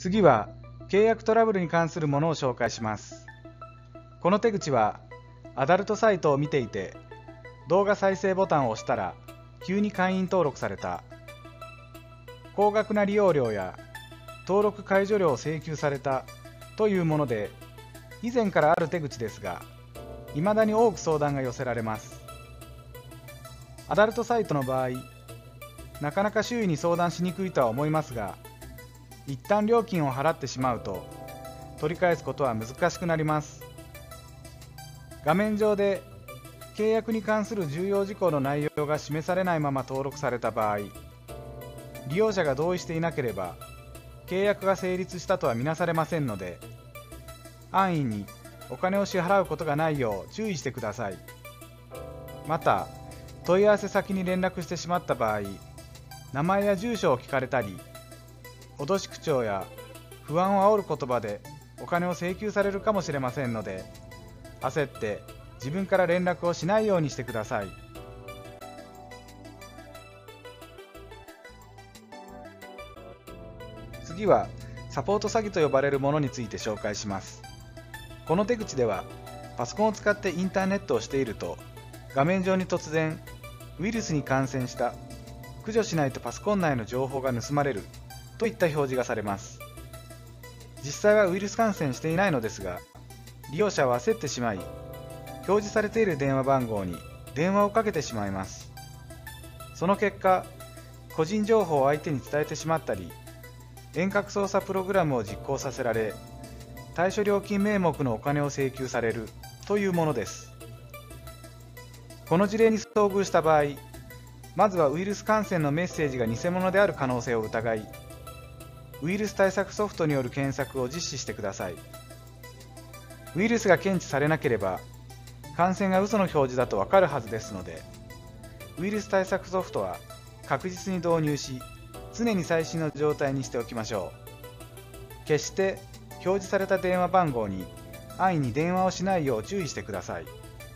次は契約トラブルに関するものを紹介します。この手口はアダルトサイトを見ていて動画再生ボタンを押したら急に会員登録された、高額な利用料や登録解除料を請求されたというもので、以前からある手口ですが、未だに多く相談が寄せられます。アダルトサイトの場合、なかなか周囲に相談しにくいとは思いますが、一旦料金を払ってしまうと取り返すことは難しくなります。画面上で契約に関する重要事項の内容が示されないまま登録された場合、利用者が同意していなければ契約が成立したとは見なされませんので、安易にお金を支払うことがないよう注意してください。また、問い合わせ先に連絡してしまった場合、名前や住所を聞かれたり、脅し口調や不安を煽る言葉でお金を請求されるかもしれませんので、焦って自分から連絡をしないようにしてください。次はサポート詐欺と呼ばれるものについて紹介します。この手口ではパソコンを使ってインターネットをしていると、画面上に突然ウイルスに感染した、駆除しないとパソコン内の情報が盗まれるといった表示がされます。実際はウイルス感染していないのですが、利用者は焦ってしまい、表示されている電話番号に電話をかけてしまいます。その結果、個人情報を相手に伝えてしまったり、遠隔操作プログラムを実行させられ、対処料金名目のお金を請求されるというものです。この事例に遭遇した場合、まずはウイルス感染のメッセージが偽物である可能性を疑い、ウイルス対策ソフトによる検索を実施してください。ウイルスが検知されなければ、感染が嘘の表示だとわかるはずですので、ウイルス対策ソフトは確実に導入し、常に最新の状態にしておきましょう。決して表示された電話番号に安易に電話をしないよう注意してください。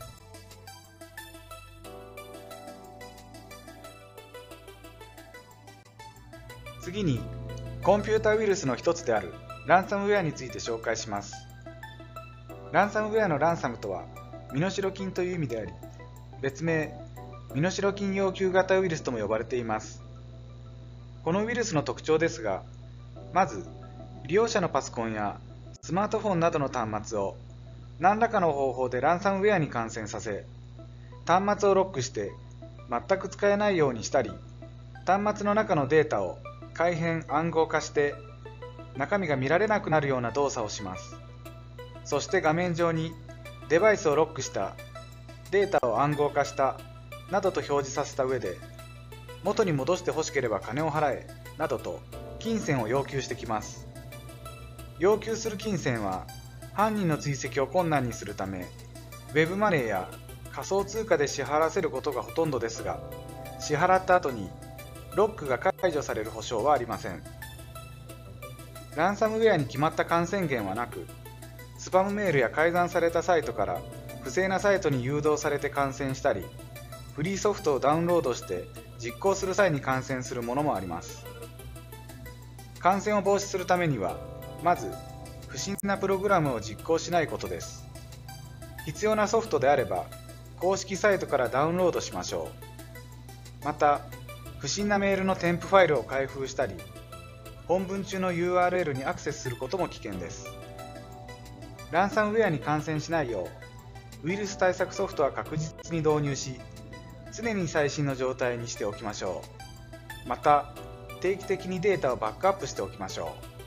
次に、コンピュータウイルスの一つであるランサムウェアについて紹介します。ランサムウェアのランサムとは、身代金という意味であり、別名、身代金要求型ウイルスとも呼ばれています。このウイルスの特徴ですが、まず、利用者のパソコンやスマートフォンなどの端末を何らかの方法でランサムウェアに感染させ、端末をロックして全く使えないようにしたり、端末の中のデータを改変・暗号化して中身が見られなくなるような動作をします。そして画面上にデバイスをロックした、データを暗号化したなどと表示させた上で、元に戻して欲しければ金を払えなどと金銭を要求してきます。要求する金銭は犯人の追跡を困難にするため、ウェブマネーや仮想通貨で支払わせることがほとんどですが、支払った後にロックが解除される保証はありません。ランサムウェアに決まった感染源はなく、スパムメールや改ざんされたサイトから不正なサイトに誘導されて感染したり、フリーソフトをダウンロードして実行する際に感染するものもあります。感染を防止するためには、まず不審なプログラムを実行しないことです。必要なソフトであれば公式サイトからダウンロードしましょう。また、不審なメールの添付ファイルを開封したり、本文中の URL にアクセスすることも危険です。ランサムウェアに感染しないよう、ウイルス対策ソフトは確実に導入し、常に最新の状態にしておきましょう。また、定期的にデータをバックアップしておきましょう。